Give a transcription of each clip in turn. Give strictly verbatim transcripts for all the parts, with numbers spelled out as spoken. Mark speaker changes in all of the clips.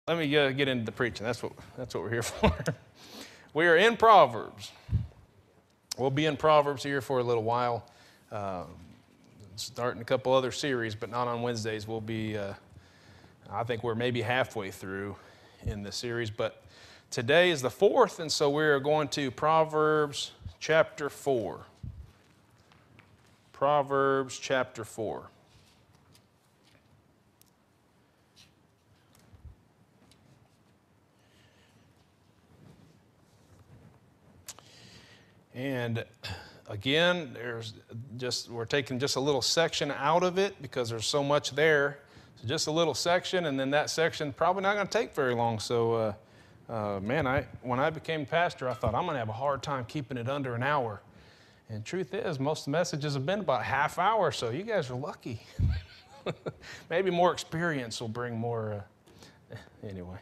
Speaker 1: let me uh, get into the preaching. That's what, that's what we're here for. We are in Proverbs. We'll be in Proverbs here for a little while, uh, starting a couple other series, but not on Wednesdays. We'll be, uh, I think we're maybe halfway through in the series, but today is the fourth, and so we're going to Proverbs chapter four. Proverbs chapter four. And again, there's just we're taking just a little section out of it because there's so much there. So just a little section, and then that section probably not going to take very long. So, uh, uh, man, I when I became pastor, I thought I'm going to have a hard time keeping it under an hour. And truth is, most of the messages have been about a half hour, so you guys are lucky. Maybe more experience will bring more. Uh, anyway.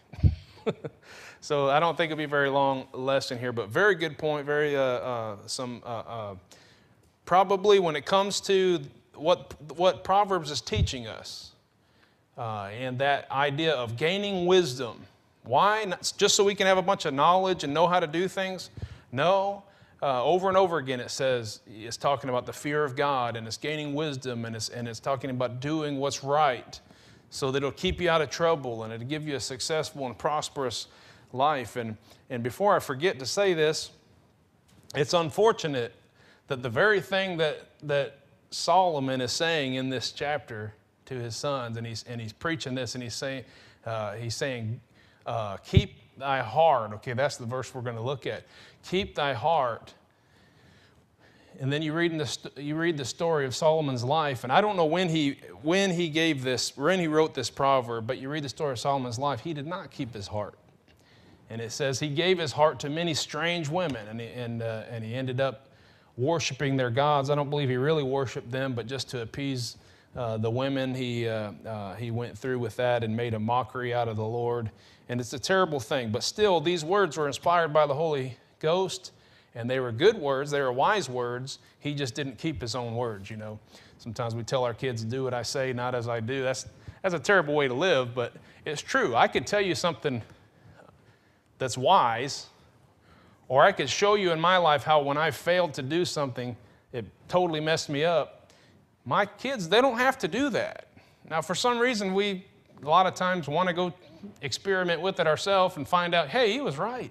Speaker 1: So I don't think it'll be a very long lesson here, but very good point. Very uh, uh, some uh, uh, probably when it comes to what what Proverbs is teaching us, uh, and that idea of gaining wisdom. Why? Not just so we can have a bunch of knowledge and know how to do things. No. Uh, over and over again, it says it's talking about the fear of God, and it's gaining wisdom, and it's and it's talking about doing what's right, so that it'll keep you out of trouble and it'll give you a successful and prosperous life. And, and before I forget to say this, it's unfortunate that the very thing that, that Solomon is saying in this chapter to his sons, and he's, and he's preaching this, and he's saying, uh, he's saying uh, keep thy heart. Okay, that's the verse we're going to look at. Keep thy heart. And then you read, in the, you read the story of Solomon's life, and I don't know when he, when he gave this, when he wrote this proverb, but you read the story of Solomon's life, he did not keep his heart. And it says he gave his heart to many strange women, and he, and, uh, and he ended up worshiping their gods. I don't believe he really worshiped them, but just to appease uh, the women, he, uh, uh, he went through with that and made a mockery out of the Lord. And it's a terrible thing, but still these words were inspired by the Holy Ghost, and they were good words, they were wise words. He just didn't keep his own words, you know. Sometimes we tell our kids, do what I say, not as I do. That's, that's a terrible way to live, but it's true. I could tell you something that's wise, or I could show you in my life how when I failed to do something, it totally messed me up. My kids, they don't have to do that. Now, for some reason, we a lot of times want to go experiment with it ourselves and find out, hey, he was right.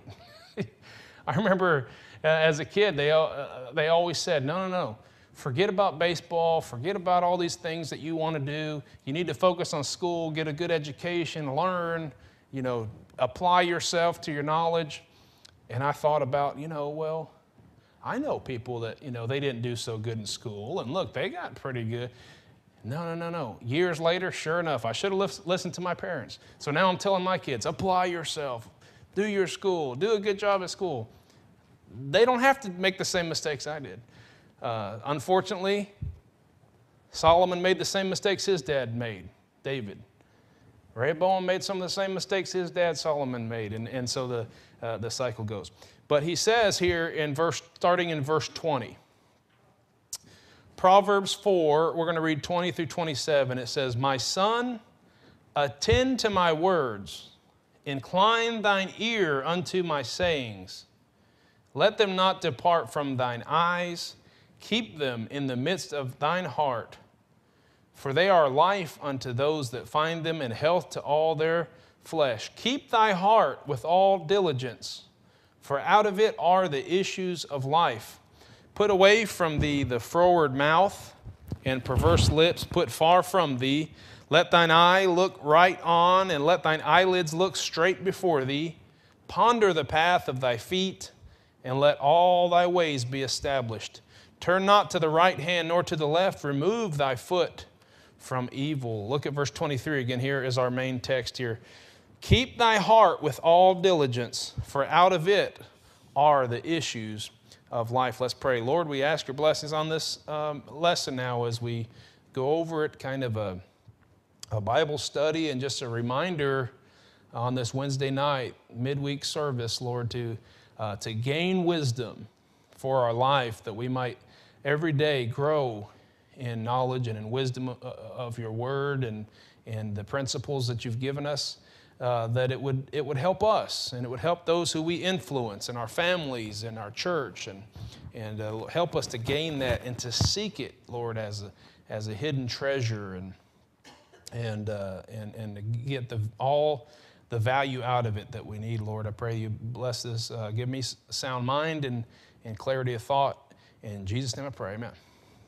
Speaker 1: I remember uh, as a kid, they, uh, they always said, no, no, no, forget about baseball, forget about all these things that you want to do. You need to focus on school, get a good education, learn, you know, apply yourself to your knowledge. And I thought about, you know, well, I know people that, you know, they didn't do so good in school, and look, they got pretty good. No, no, no, no. Years later, sure enough, I should have listened to my parents. So now I'm telling my kids, apply yourself, do your school, do a good job at school. They don't have to make the same mistakes I did. Uh, unfortunately, Solomon made the same mistakes his dad made, David. Rehoboam made some of the same mistakes his dad Solomon made, and, and so the, uh, the cycle goes. But he says here in verse, starting in verse twenty, Proverbs four, we're going to read twenty through twenty-seven. It says, my son, attend to my words, incline thine ear unto my sayings. Let them not depart from thine eyes, keep them in the midst of thine heart. For they are life unto those that find them, and health to all their flesh. Keep thy heart with all diligence, for out of it are the issues of life. Put away from thee the froward mouth and perverse lips. Put far from thee. Let thine eye look right on, and let thine eyelids look straight before thee. Ponder the path of thy feet, and let all thy ways be established. Turn not to the right hand nor to the left. Remove thy foot from evil. Look at verse twenty-three again. Here is our main text here. Keep thy heart with all diligence, for out of it are the issues of life. Let's pray. Lord, we ask your blessings on this um, lesson now as we go over it, kind of a, a Bible study and just a reminder on this Wednesday night, midweek service, Lord, to, uh, to gain wisdom for our life, that we might every day grow in knowledge and in wisdom of your word and, and the principles that you've given us. uh, that it would, it would help us, and it would help those who we influence in our families and our church, and, and uh, help us to gain that and to seek it, Lord, as a, as a hidden treasure, and, and, uh, and, and to get the, all the value out of it that we need, Lord. I pray you bless this, uh, give me a sound mind and, and clarity of thought. In Jesus' name I pray, amen.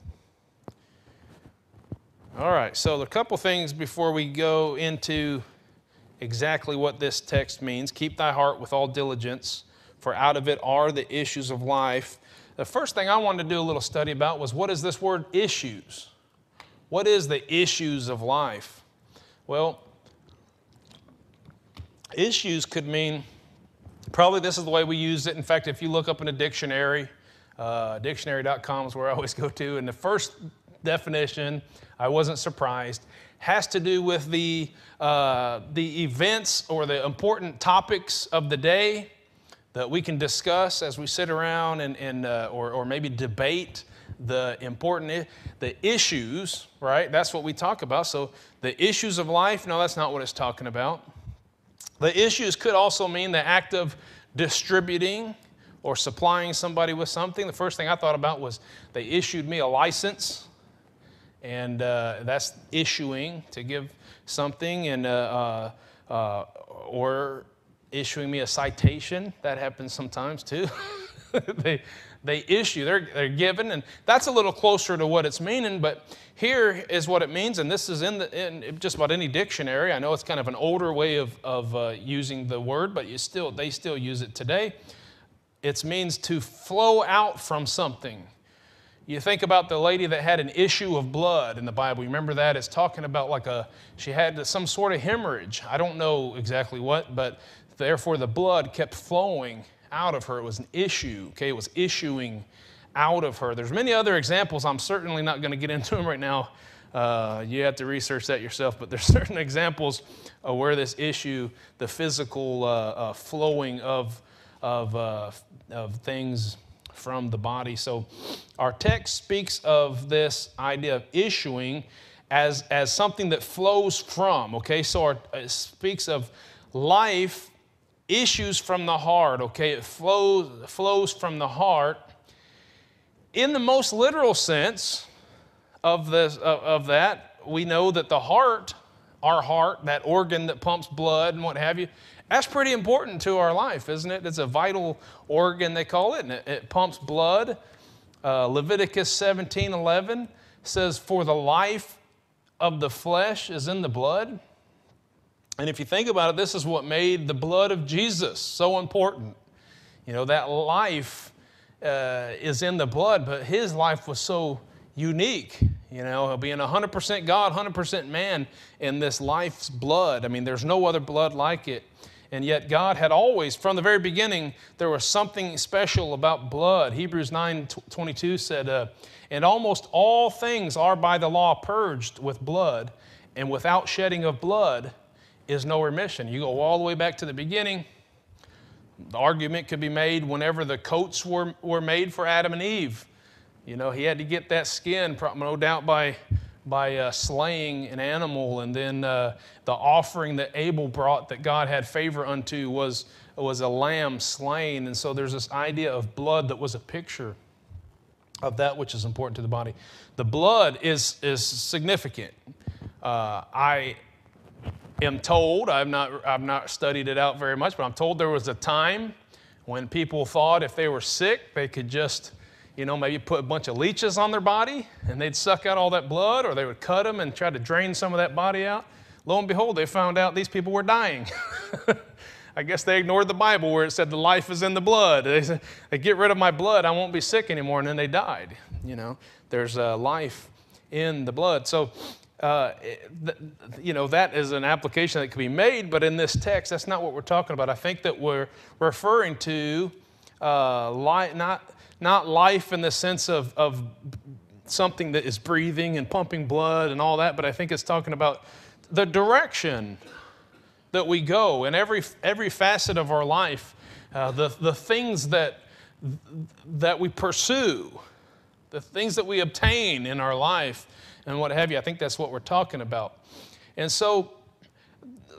Speaker 1: All right, so a couple things before we go into exactly what this text means. Keep thy heart with all diligence, for out of it are the issues of life. The first thing I wanted to do a little study about was, what is this word issues? What is the issues of life? Well, issues could mean, probably this is the way we use it. In fact, if you look up in a dictionary, uh, dictionary dot com is where I always go to, and the first definition, I wasn't surprised, has to do with the, uh, the events or the important topics of the day that we can discuss as we sit around and, and uh, or, or maybe debate the important, the issues, right? That's what we talk about. So the issues of life, no, that's not what it's talking about. The issues could also mean the act of distributing or supplying somebody with something. The first thing I thought about was they issued me a license. And uh, that's issuing to give something, and uh, uh, uh, or issuing me a citation. That happens sometimes too. they they issue, they're they're given, and that's a little closer to what it's meaning. But here is what it means, and this is in the in just about any dictionary. I know it's kind of an older way of of uh, using the word, but you still they still use it today. It means to flow out from something. You think about the lady that had an issue of blood in the Bible. You remember that? It's talking about like a, she had some sort of hemorrhage. I don't know exactly what, but therefore the blood kept flowing out of her. It was an issue, okay? It was issuing out of her. There's many other examples. I'm certainly not going to get into them right now. Uh, you have to research that yourself, but there's certain examples of where this issue, the physical uh, uh, flowing of, of, uh, of things from the body. So our text speaks of this idea of issuing as, as something that flows from, okay? So our, it speaks of life issues from the heart, okay? It flows, flows from the heart. In the most literal sense of, this, of, of that, we know that the heart, our heart, that organ that pumps blood and what have you, that's pretty important to our life, isn't it? It's a vital organ, they call it, and it, it pumps blood. Uh, Leviticus seventeen eleven says, for the life of the flesh is in the blood. And if you think about it, this is what made the blood of Jesus so important. You know, that life uh, is in the blood, but his life was so unique, you know, being one hundred percent God, one hundred percent man in this life's blood. I mean, there's no other blood like it. And yet God had always, from the very beginning, there was something special about blood. Hebrews nine twenty-two said, uh, and almost all things are by the law purged with blood, and without shedding of blood is no remission. You go all the way back to the beginning. The argument could be made whenever the coats were, were made for Adam and Eve. You know, he had to get that skin, no doubt by... by uh, slaying an animal, and then uh, the offering that Abel brought that God had favor unto was, was a lamb slain. And so there's this idea of blood that was a picture of that which is important to the body. The blood is, is significant. Uh, I am told, I've not, I've not studied it out very much, but I'm told there was a time when people thought if they were sick, they could just, you know, maybe put a bunch of leeches on their body and they'd suck out all that blood, or they would cut them and try to drain some of that body out. Lo and behold, they found out these people were dying. I guess they ignored the Bible where it said the life is in the blood. They said, they get rid of my blood, I won't be sick anymore, and then they died. You know, there's uh, life in the blood. So, uh, th- you know, that is an application that can be made, but in this text, that's not what we're talking about. I think that we're referring to uh, li- not... Not life in the sense of, of something that is breathing and pumping blood and all that, but I think it's talking about the direction that we go in every, every facet of our life, uh, the, the things that, that we pursue, the things that we obtain in our life and what have you. I think that's what we're talking about. And so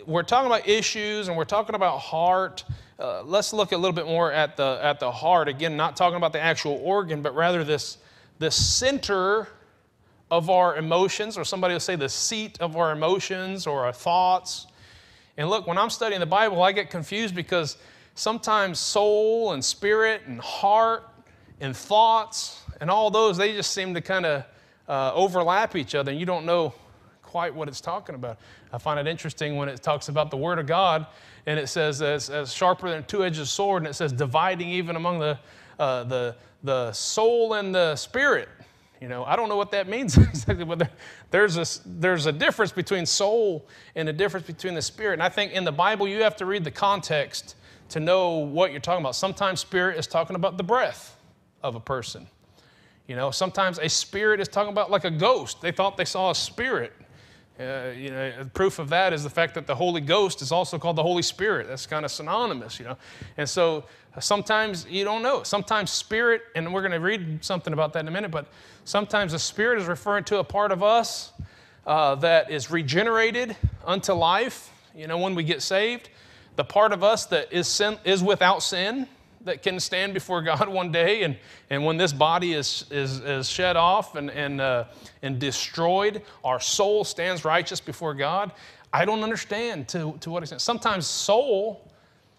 Speaker 1: we're talking about issues and we're talking about heart, uh, let's look a little bit more at the, at the heart. Again, not talking about the actual organ, but rather this, this center of our emotions, or somebody will say the seat of our emotions or our thoughts. And look, when I'm studying the Bible, I get confused because sometimes soul and spirit and heart and thoughts and all those, they just seem to kind of uh, overlap each other, and you don't know quite what it's talking about. I find it interesting when it talks about the Word of God, and it says as, as sharper than a two-edged sword, and it says dividing even among the, uh, the, the soul and the spirit. You know, I don't know what that means exactly, but there, there's, a, there's a difference between soul and a difference between the spirit. And I think in the Bible, you have to read the context to know what you're talking about. Sometimes spirit is talking about the breath of a person. You know, sometimes a spirit is talking about like a ghost. They thought they saw a spirit. Uh, you know, proof of that is the fact that the Holy Ghost is also called the Holy Spirit. That's kind of synonymous, you know. And so sometimes you don't know. Sometimes spirit, and we're going to read something about that in a minute, but sometimes the spirit is referring to a part of us uh, that is regenerated unto life, you know, when we get saved. The part of us that is sin, is without sin, that can stand before God one day, and, and when this body is, is, is shed off and, and, uh, and destroyed, our soul stands righteous before God. I don't understand to, to what extent. Sometimes soul,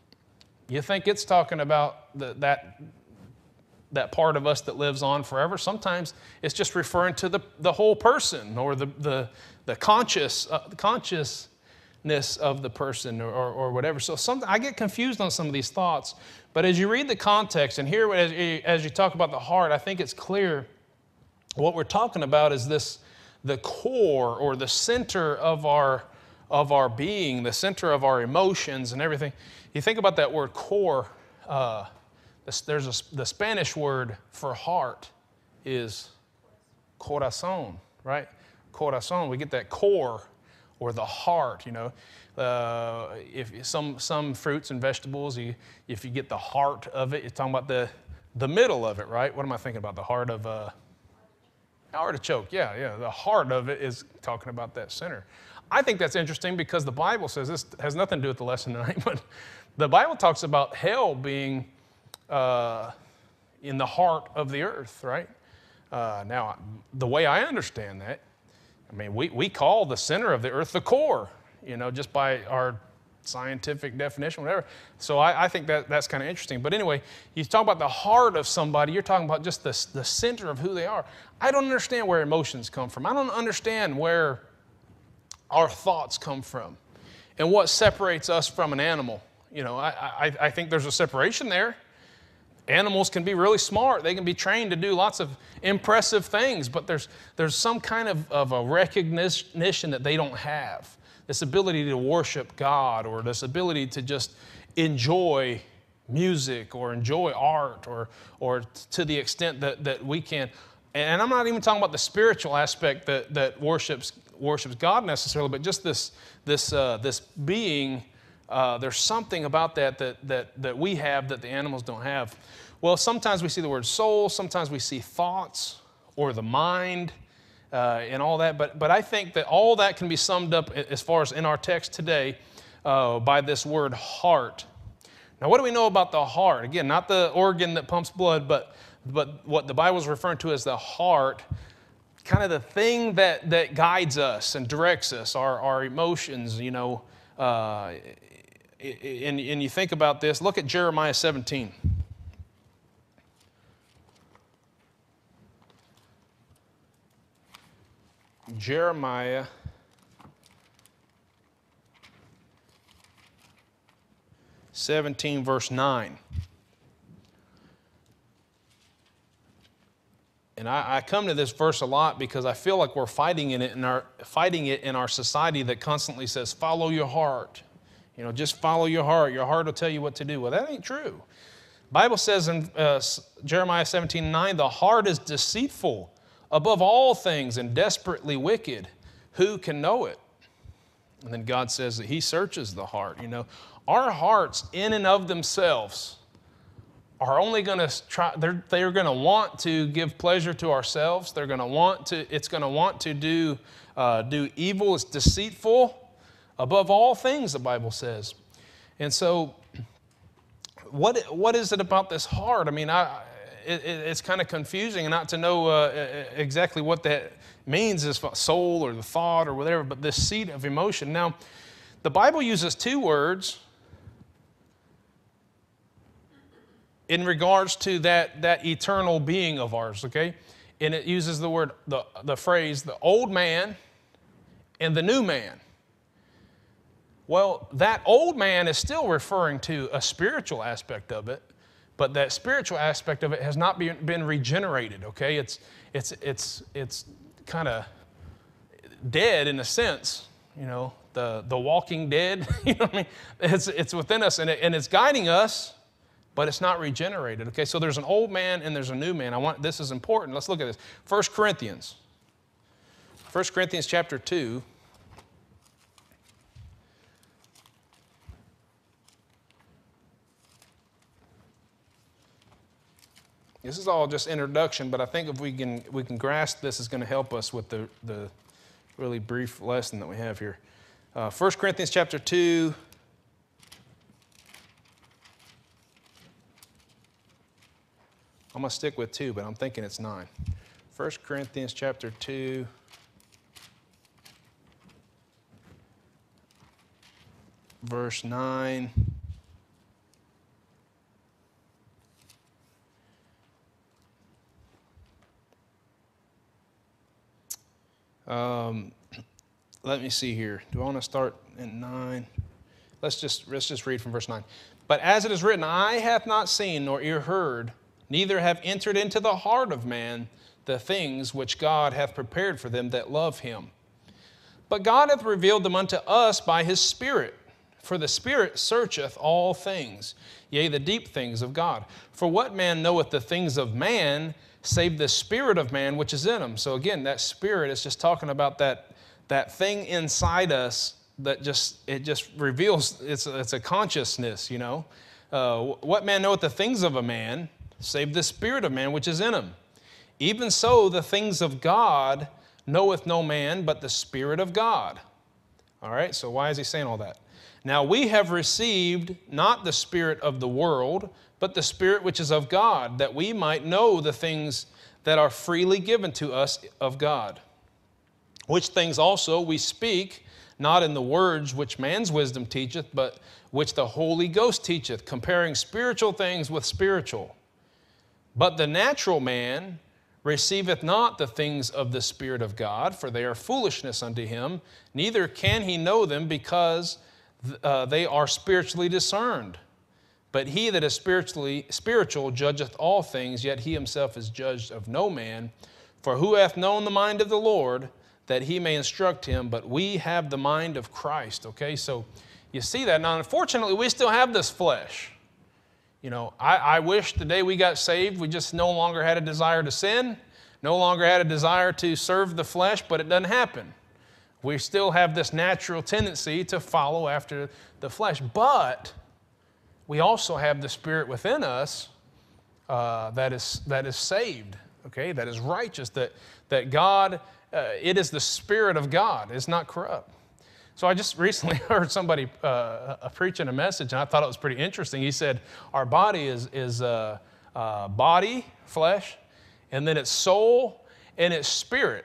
Speaker 1: you think it's talking about the, that, that part of us that lives on forever. Sometimes it's just referring to the, the whole person, or the, the, the conscious, uh, conscious of the person, or, or, or whatever. So some, I get confused on some of these thoughts, but as you read the context and here as you, as you talk about the heart, I think it's clear what we're talking about is this, the core or the center of our, of our being, the center of our emotions and everything. You think about that word core, uh, there's a, the Spanish word for heart is corazón, right? Corazón, we get that core, or the heart, you know. Uh, if some some fruits and vegetables, you, if you get the heart of it, you're talking about the the middle of it, right? What am I thinking about? The heart of uh, artichoke. Yeah, yeah. The heart of it is talking about that center. I think that's interesting because the Bible says, this has nothing to do with the lesson tonight, but the Bible talks about hell being uh, in the heart of the earth, right? Uh, now, the way I understand that, I mean, we, we call the center of the earth the core, you know, just by our scientific definition, whatever. So I, I think that that's kind of interesting. But anyway, you talk about the heart of somebody, you're talking about just the, the center of who they are. I don't understand where emotions come from. I don't understand where our thoughts come from and what separates us from an animal. You know, I, I, I think there's a separation there. Animals can be really smart. They can be trained to do lots of impressive things, but there's, there's some kind of, of a recognition that they don't have. This ability to worship God, or this ability to just enjoy music or enjoy art, or, or to the extent that, that we can. And I'm not even talking about the spiritual aspect that, that worships, worships God necessarily, but just this, this, uh, this being. Uh, there's something about that, that that that we have that the animals don't have. Well, sometimes we see the word soul, sometimes we see thoughts or the mind uh, and all that. But but I think that all that can be summed up as far as in our text today uh, by this word heart. Now, what do we know about the heart? Again, not the organ that pumps blood, but but what the Bible is referring to as the heart, kind of the thing that that guides us and directs us, our our emotions, you know. Uh, And, and you think about this, look at Jeremiah seventeen. Jeremiah seventeen, verse nine. And I, I come to this verse a lot because I feel like we're fighting in it in our fighting it in our society that constantly says, follow your heart. You know, just follow your heart. Your heart will tell you what to do. Well, that ain't true. The Bible says in uh, Jeremiah seventeen nine, the heart is deceitful above all things and desperately wicked. Who can know it? And then God says that He searches the heart. You know, our hearts in and of themselves are only going to try, they're, they're going to want to give pleasure to ourselves. They're going to want to, it's going to want to do, uh, do evil. It's deceitful above all things, the Bible says. And so what, what is it about this heart? I mean, I, it, it's kind of confusing not to know uh, exactly what that means, is soul or the thought or whatever, but this seat of emotion. Now, the Bible uses two words in regards to that, that eternal being of ours, okay? And it uses the word, the, the phrase, the old man and the new man. Well, that old man is still referring to a spiritual aspect of it, but that spiritual aspect of it has not been, been regenerated, okay? It's, it's, it's, it's kind of dead in a sense, you know, the, the walking dead, you know what I mean? It's, it's within us, and, it, and it's guiding us, but it's not regenerated, okay? So there's an old man and there's a new man. I want, this is important. Let's look at this. First Corinthians. First Corinthians chapter two. This is all just introduction, but I think if we can, we can grasp this, is going to help us with the, the really brief lesson that we have here. Uh, First Corinthians chapter two. I'm going to stick with two, but I'm thinking it's nine. First Corinthians chapter two. Verse nine. Um, let me see here. Do I want to start at nine? Let's just, let's just read from verse nine. But as it is written, eye hath not seen nor ear heard, neither have entered into the heart of man the things which God hath prepared for them that love him. But God hath revealed them unto us by his Spirit. For the Spirit searcheth all things, yea, the deep things of God. For what man knoweth the things of man, save the spirit of man which is in him? So again, that spirit is just talking about that, that thing inside us that just, it just reveals, it's, it's a consciousness, you know. Uh, what man knoweth the things of a man, save the spirit of man which is in him? Even so, the things of God knoweth no man but the Spirit of God. All right, so why is he saying all that? Now we have received not the spirit of the world, but the Spirit which is of God, that we might know the things that are freely given to us of God. Which things also we speak, not in the words which man's wisdom teacheth, but which the Holy Ghost teacheth, comparing spiritual things with spiritual. But the natural man receiveth not the things of the Spirit of God, for they are foolishness unto him, neither can he know them, because uh, they are spiritually discerned. But he that is spiritually spiritual judgeth all things, yet he himself is judged of no man. For who hath known the mind of the Lord, that he may instruct him? But we have the mind of Christ. Okay, so you see that. Now, unfortunately, we still have this flesh. You know, I, I wish the day we got saved, we just no longer had a desire to sin, no longer had a desire to serve the flesh, but it doesn't happen. We still have this natural tendency to follow after the flesh. But we also have the Spirit within us uh, that is that is saved, okay, that is righteous, that, that God, uh, it is the Spirit of God. It's not corrupt. So I just recently heard somebody uh, preaching a message, and I thought it was pretty interesting. He said, our body is, is uh, uh, body, flesh, and then it's soul, and it's spirit.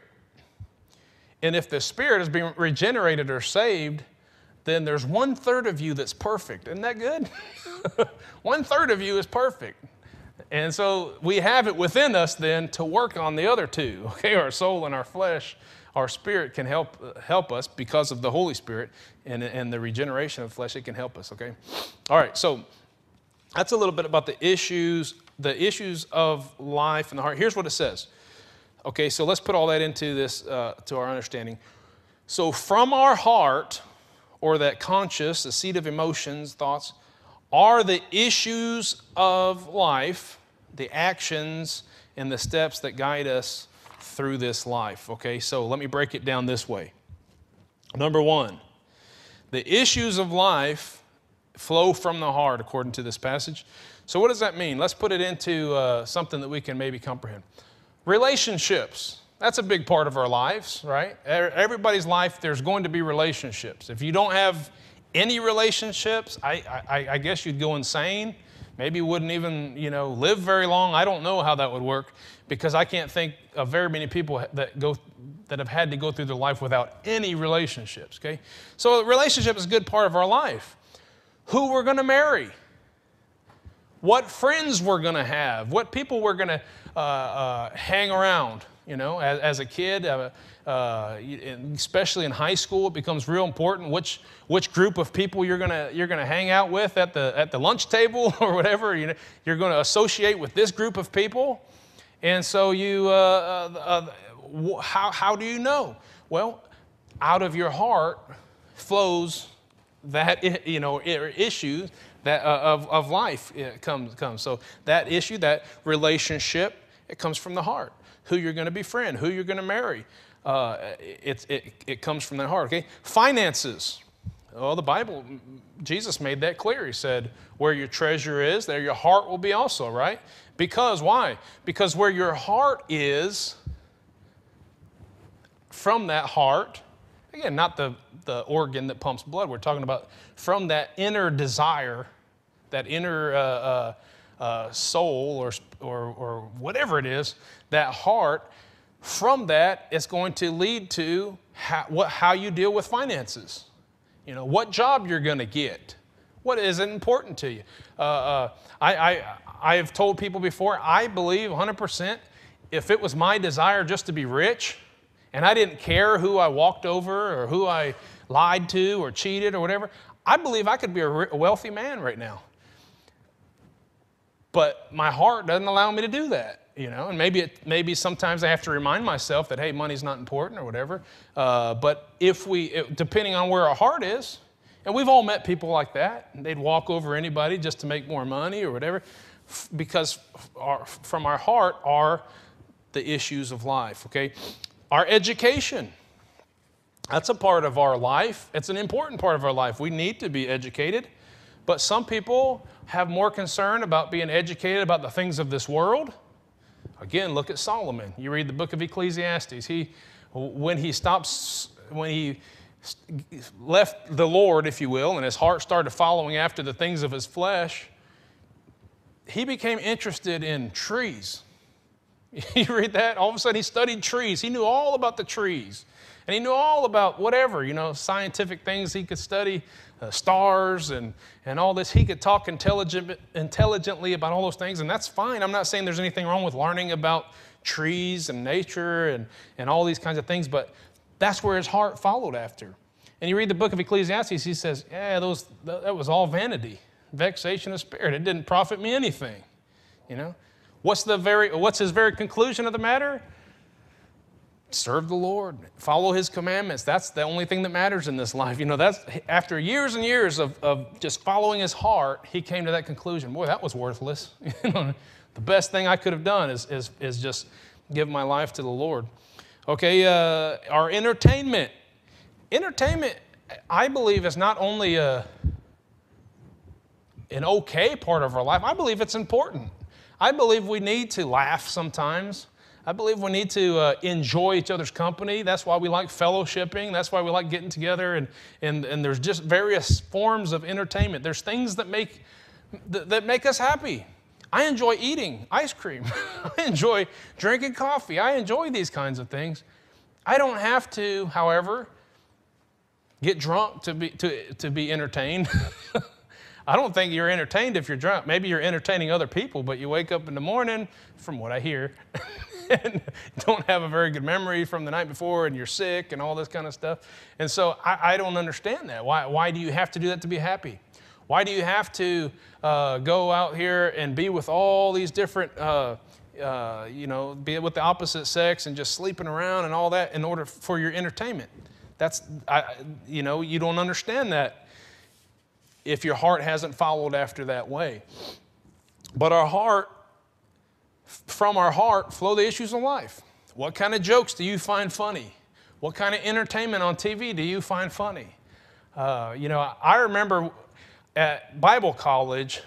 Speaker 1: And if the spirit is being regenerated or saved, then there's one third of you that's perfect. Isn't that good? One third of you is perfect. And so we have it within us then to work on the other two, okay? Our soul and our flesh, our spirit can help help us because of the Holy Spirit and, and the regeneration of the flesh. It can help us, okay? All right, so that's a little bit about the issues, the issues of life and the heart. Here's what it says. Okay, so let's put all that into this, uh, to our understanding. So from our heart, or that conscious, the seat of emotions, thoughts, are the issues of life, the actions and the steps that guide us through this life. Okay, so let me break it down this way. Number one, the issues of life flow from the heart, according to this passage. So what does that mean? Let's put it into uh, something that we can maybe comprehend. Relationships. That's a big part of our lives, right? Everybody's life, there's going to be relationships. If you don't have any relationships, I, I, I guess you'd go insane. Maybe you wouldn't even, you know, live very long. I don't know how that would work, because I can't think of very many people that go that have had to go through their life without any relationships, okay? So a relationship is a good part of our life. Who we're going to marry, what friends we're going to have, what people we're going to uh, uh, hang around, you know, as, as a kid, uh, uh, especially in high school, it becomes real important which which group of people you're gonna you're gonna hang out with at the at the lunch table or whatever. You know, you're going to associate with this group of people, and so you uh, uh, uh, how how do you know? Well, out of your heart flows that, you know, issue that uh, of of life comes comes. So that issue, that relationship, it comes from the heart. Who you're going to befriend, who you're going to marry. Uh, it, it, it comes from the heart, okay? Finances. Well, the Bible, Jesus made that clear. He said, where your treasure is, there your heart will be also, right? Because, why? Because where your heart is, from that heart, again, not the, the organ that pumps blood, we're talking about from that inner desire, that inner uh, uh, uh, soul or, or, or whatever it is, that heart, from that, it's going to lead to how, what, how you deal with finances. You know, what job you're going to get. What is important to you? Uh, uh, I, I, I have told people before, I believe one hundred percent if it was my desire just to be rich, and I didn't care who I walked over or who I lied to or cheated or whatever, I believe I could be a, a wealthy man right now. But my heart doesn't allow me to do that. You know, and maybe it, maybe sometimes I have to remind myself that, hey, money's not important or whatever. Uh, but if we, it, depending on where our heart is, and we've all met people like that, and they'd walk over anybody just to make more money or whatever, f- because our, from our heart are the issues of life, okay? Our education, that's a part of our life. It's an important part of our life. We need to be educated, but some people have more concern about being educated about the things of this world. Again, look at Solomon. You read the book of Ecclesiastes. He, when he stops, when he left the Lord, if you will, and his heart started following after the things of his flesh, he became interested in trees. You read that? All of a sudden he studied trees. He knew all about the trees. And he knew all about whatever, you know, scientific things he could study, uh, stars and, and all this. He could talk intelligent, intelligently about all those things, and that's fine. I'm not saying there's anything wrong with learning about trees and nature and, and all these kinds of things, but that's where his heart followed after. And you read the book of Ecclesiastes, he says, yeah, those, that was all vanity, vexation of spirit. It didn't profit me anything, you know. What's, the very, what's his very conclusion of the matter? Serve the Lord, follow his commandments. That's the only thing that matters in this life. You know, that's after years and years of, of just following his heart, he came to that conclusion. Boy, that was worthless. You know, the best thing I could have done is, is, is just give my life to the Lord. Okay, uh, our entertainment. Entertainment, I believe, is not only a, an okay part of our life. I believe it's important. I believe we need to laugh sometimes. I believe we need to uh, enjoy each other's company. That's why we like fellowshipping. That's why we like getting together. And, and, and there's just various forms of entertainment. There's things that make, that, that make us happy. I enjoy eating ice cream. I enjoy drinking coffee. I enjoy these kinds of things. I don't have to, however, get drunk to be, to, to be entertained. I don't think you're entertained if you're drunk. Maybe you're entertaining other people, but you wake up in the morning, from what I hear, and don't have a very good memory from the night before, and you're sick and all this kind of stuff. And so I, I don't understand that. Why, why do you have to do that to be happy? Why do you have to uh, go out here and be with all these different, uh, uh, you know, be with the opposite sex and just sleeping around and all that in order for your entertainment? That's, I, you know, you don't understand that if your heart hasn't followed after that way. But our heart, from our heart flow the issues of life. What kind of jokes do you find funny? What kind of entertainment on T V do you find funny? Uh, you know, I remember at Bible college,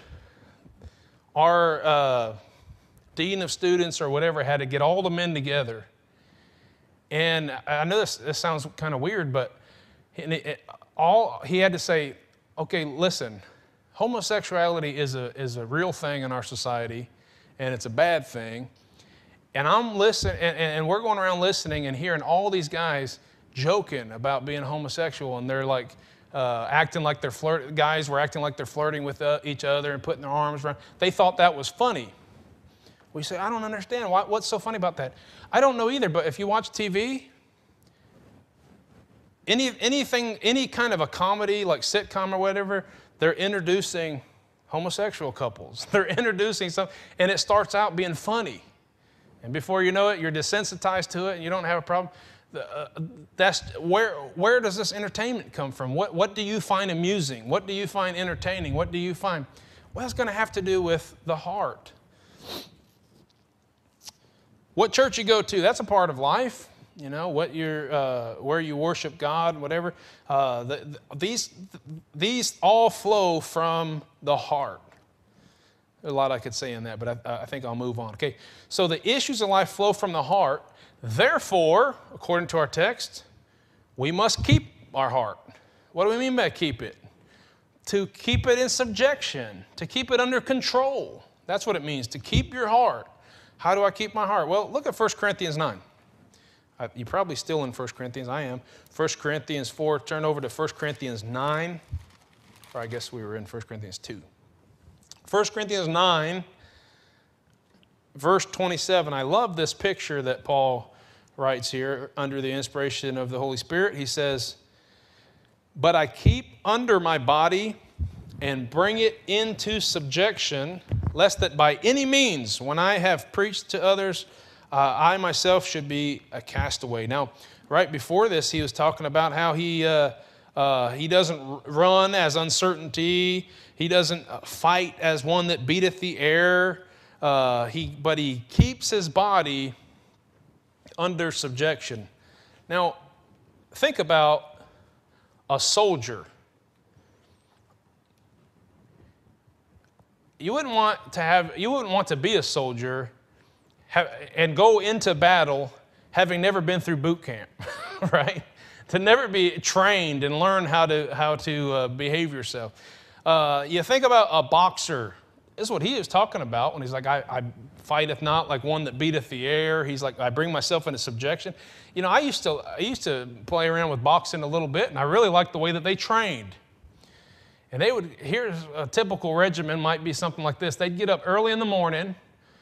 Speaker 1: our uh, dean of students or whatever had to get all the men together And I know this, this sounds kind of weird, but it, it, all he had to say, okay, listen, homosexuality is a, is a real thing in our society, and it's a bad thing. And I'm listening, and, and we're going around listening and hearing all these guys joking about being homosexual, and they're like uh, acting like they're flirt. Guys were acting like they're flirting with uh, each other and putting their arms around. They thought that was funny. We say, I don't understand. Why, what's so funny about that? I don't know either. But if you watch T V, any anything, any kind of a comedy like sitcom or whatever, they're introducing homosexual couples. They're introducing something, and it starts out being funny. And before you know it, you're desensitized to it, and you don't have a problem. Uh, that's where where does this entertainment come from? What what do you find amusing? What do you find entertaining? What do you find? Well, it's going to have to do with the heart. What church you go to, that's a part of life. You know, what you're, uh, where you worship God, whatever. Uh, the, the, these these all flow from the heart. There's a lot I could say in that, but I, I think I'll move on. Okay, so the issues of life flow from the heart. Therefore, according to our text, we must keep our heart. What do we mean by keep it? To keep it in subjection, to keep it under control. That's what it means, to keep your heart. How do I keep my heart? Well, look at First Corinthians nine. You're probably still in First Corinthians. I am. First Corinthians four. Turn over to First Corinthians nine. Or I guess we were in First Corinthians two. First Corinthians nine, verse twenty-seven. I love this picture that Paul writes here under the inspiration of the Holy Spirit. He says, but I keep under my body and bring it into subjection, lest that by any means, when I have preached to others, uh, I myself should be a castaway. Now, right before this, he was talking about how he uh, uh, he doesn't run as uncertainty. He doesn't fight as one that beateth the air. Uh, he, but he keeps his body under subjection. Now, think about a soldier. You wouldn't want to have, you wouldn't want to be a soldier have, and go into battle having never been through boot camp, right? To never be trained and learn how to how to uh, behave yourself. Uh, you think about a boxer. This is what he is talking about when he's like, I, I fighteth not like one that beateth the air. He's like, I bring myself into subjection. You know, I used to I used to play around with boxing a little bit, and I really liked the way that they trained. And they would, here's a typical regimen, might be something like this. They'd get up early in the morning,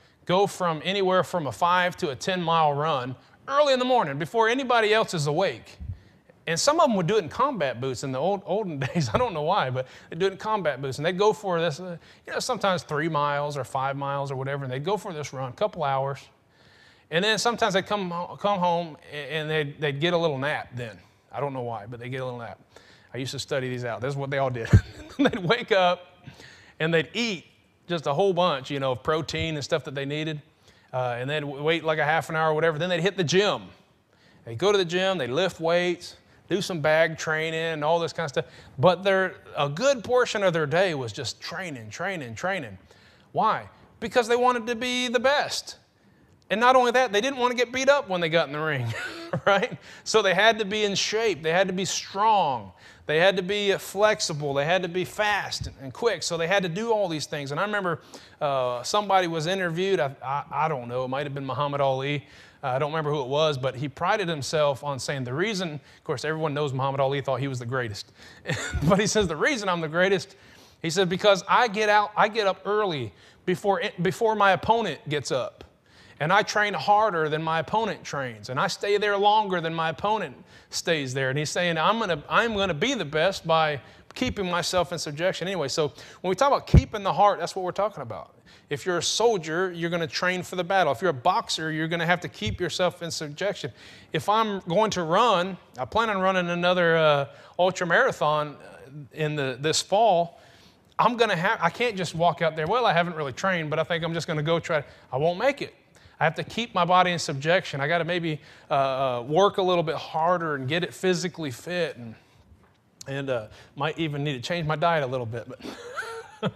Speaker 1: go from anywhere from a five to a ten mile run, early in the morning before anybody else is awake. And some of them would do it in combat boots in the old olden days. I don't know why, but they'd do it in combat boots. And they'd go for this, uh, you know, sometimes three miles or five miles or whatever, and they'd go for this run, a couple hours. And then sometimes they'd come, come home and they'd, they'd get a little nap then. I don't know why, but they'd get a little nap. I used to study these out. This is what they all did. They'd wake up and they'd eat just a whole bunch, you know, of protein and stuff that they needed. Uh, and they'd wait like a half an hour or whatever. Then they'd hit the gym. They'd go to the gym, they'd lift weights, do some bag training and all this kind of stuff. But their, a good portion of their day was just training, training, training. Why? Because they wanted to be the best. And not only that, they didn't want to get beat up when they got in the ring, right? So they had to be in shape. They had to be strong. They had to be flexible. They had to be fast and quick. So they had to do all these things. And I remember uh, somebody was interviewed. I, I, I don't know. It might have been Muhammad Ali. Uh, I don't remember who it was, but he prided himself on saying the reason, of course, everyone knows Muhammad Ali thought he was the greatest. But he says the reason I'm the greatest, he said, because I get out, I get up early before, before my opponent gets up. And I train harder than my opponent trains. And I stay there longer than my opponent stays there. And he's saying, I'm going to I'm going to be the best by keeping myself in subjection anyway. So when we talk about keeping the heart, that's what we're talking about. If you're a soldier, you're going to train for the battle. If you're a boxer, you're going to have to keep yourself in subjection. If I'm going to run, I plan on running another uh, ultra marathon in the this fall. I'm going to have, I can't just walk out there. Well, I haven't really trained, but I think I'm just going to go try. I won't make it. I have to keep my body in subjection. I got to maybe uh, work a little bit harder and get it physically fit, and and uh, might even need to change my diet a little bit. But,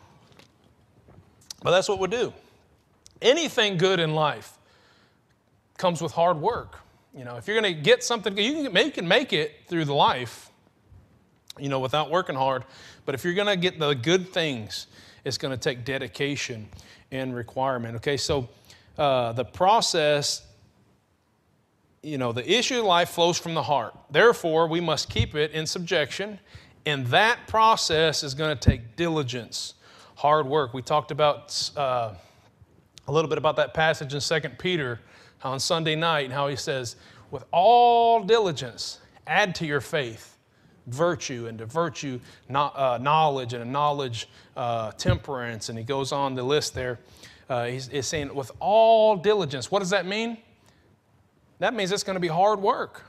Speaker 1: but that's what we do. Anything good in life comes with hard work. You know, if you're going to get something, you can, you can make it through the life, you know, without working hard. But if you're going to get the good things, it's going to take dedication and requirement. Okay, so uh, the process, you know, the issue of life flows from the heart. Therefore, we must keep it in subjection. And that process is going to take diligence, hard work. We talked about uh, a little bit about that passage in Second Peter on Sunday night, and how he says, with all diligence, add to your faith virtue, and to virtue no, uh, knowledge, and a knowledge uh, temperance. And he goes on the list there. Uh, he's, he's saying, with all diligence. What does that mean? That means it's going to be hard work.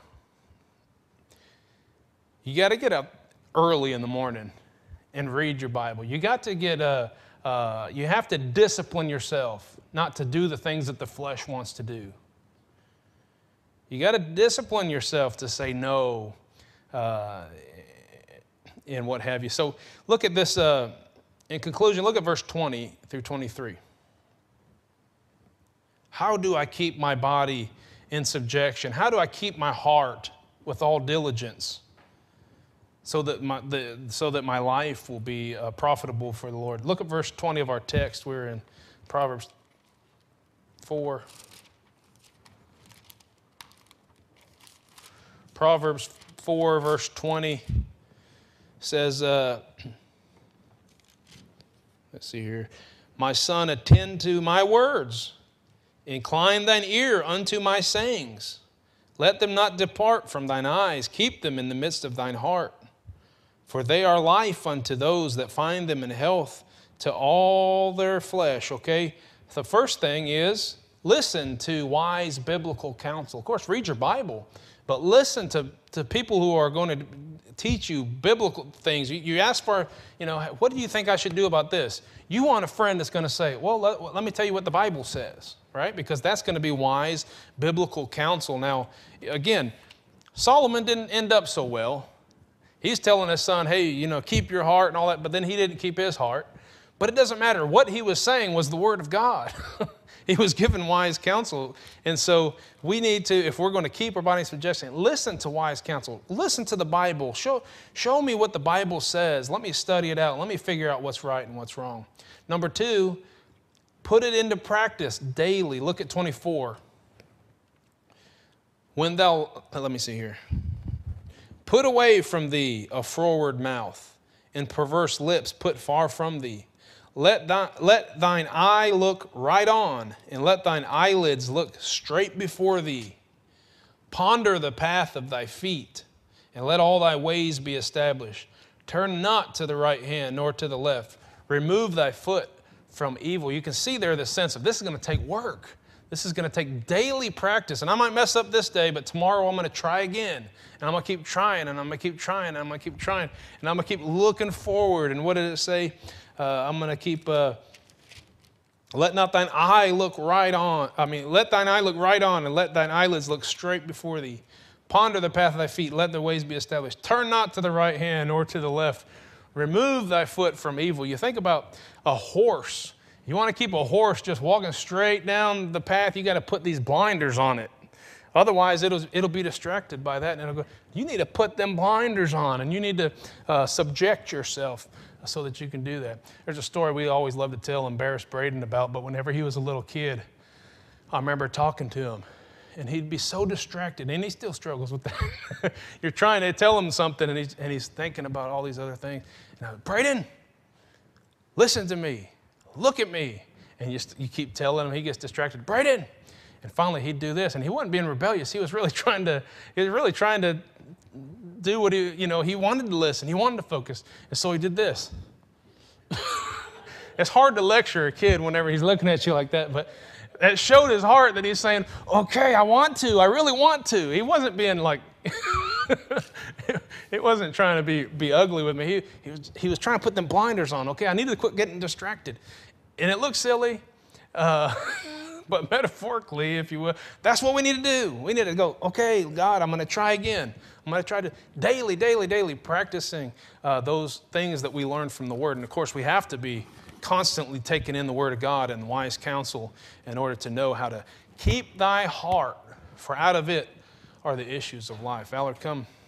Speaker 1: You got to get up early in the morning and read your Bible. You got to get a, uh, you have to discipline yourself not to do the things that the flesh wants to do. You got to discipline yourself to say no uh, and what have you. So look at this, uh, in conclusion, look at verse twenty through twenty-three. How do I keep my body in subjection? How do I keep my heart with all diligence so that my, the, so that my life will be uh, profitable for the Lord? Look at verse twenty of our text. We're in Proverbs four. Proverbs four, verse twenty says, uh, let's see here. My son, attend to my words. Incline thine ear unto my sayings. Let them not depart from thine eyes. Keep them in the midst of thine heart. For they are life unto those that find them, in health to all their flesh. Okay? The first thing is listen to wise biblical counsel. Of course, read your Bible, but listen to, to people who are going to teach you biblical things. You, you ask for, you know, what do you think I should do about this? You want a friend that's going to say, well, let, let me tell you what the Bible says, right? Because that's going to be wise biblical counsel. Now, again, Solomon didn't end up so well. He's telling his son, hey, you know, keep your heart and all that, but then he didn't keep his heart. But it doesn't matter. What he was saying was the Word of God. He was given wise counsel. And so we need to, if we're going to keep our body in subjection, listen to wise counsel. Listen to the Bible. Show, show me what the Bible says. Let me study it out. Let me figure out what's right and what's wrong. Number two, put it into practice daily. Look at twenty-four. When thou, let me see here. Put away from thee a froward mouth, and perverse lips put far from thee. Let, thy, let thine eye look right on, and let thine eyelids look straight before thee. Ponder the path of thy feet, and let all thy ways be established. Turn not to the right hand, nor to the left. Remove thy foot from evil. You can see there the sense of this is going to take work. This is going to take daily practice. And I might mess up this day, but tomorrow I'm going to try again. And I'm going to keep trying, and I'm going to keep trying, and I'm going to keep trying. And I'm going to keep looking forward. And what did it say? Uh, I'm going to keep, uh, let not thine eye look right on. I mean, let thine eye look right on, and let thine eyelids look straight before thee. Ponder the path of thy feet, let the ways be established. Turn not to the right hand, nor to the left. Remove thy foot from evil. You think about a horse. You want to keep a horse just walking straight down the path, you got to put these blinders on it. Otherwise, it'll, it'll be distracted by that. And it'll go, you need to put them blinders on, and you need to uh, subject yourself so that you can do that. There's a story we always love to tell, embarrass Braden about, but whenever he was a little kid, I remember talking to him, and he'd be so distracted, and he still struggles with that. You're trying to tell him something, and he's, and he's thinking about all these other things. And I go, Braden, listen to me. Look at me. And you, you keep telling him, he gets distracted. Braden! And finally he'd do this, and he wasn't being rebellious. He was really trying to, he was really trying to do what he, you know, he wanted to listen. He wanted to focus. And so he did this. It's hard to lecture a kid whenever he's looking at you like that, but it showed his heart that he's saying, okay, I want to. I really want to. He wasn't being like, it wasn't trying to be, be ugly with me. He, he, was, he was trying to put them blinders on. Okay, I needed to quit getting distracted. And it looks silly, uh, but metaphorically, if you will, that's what we need to do. We need to go, okay, God, I'm going to try again. I'm going to try to daily, daily, daily practicing uh, those things that we learn from the Word. And of course, we have to be constantly taking in the Word of God and wise counsel in order to know how to keep thy heart, for out of it are the issues of life. Allard, come